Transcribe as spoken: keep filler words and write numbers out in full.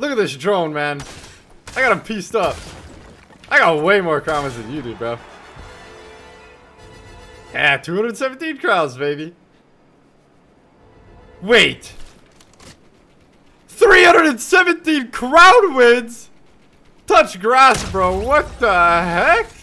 Look at this drone, man. I got him pieced up. I got way more crowns than you do, bro. Yeah, two hundred seventeen crowns, baby. Wait. three hundred seventeen crown wins? Touch grass, bro. What the heck?